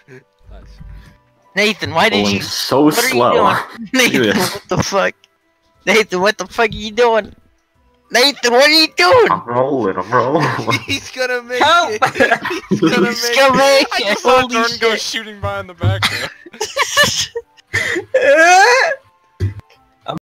Nice. Nathan, why did you? So What slow. are you doing? Nathan, what the fuck? Nathan, what the fuck are you doing? Nathan, what are you doing? I'm rolling. He's gonna make Help! it. He's gonna make He's gonna make I it. just saw Holy Jordan go shit. shooting by in the back there.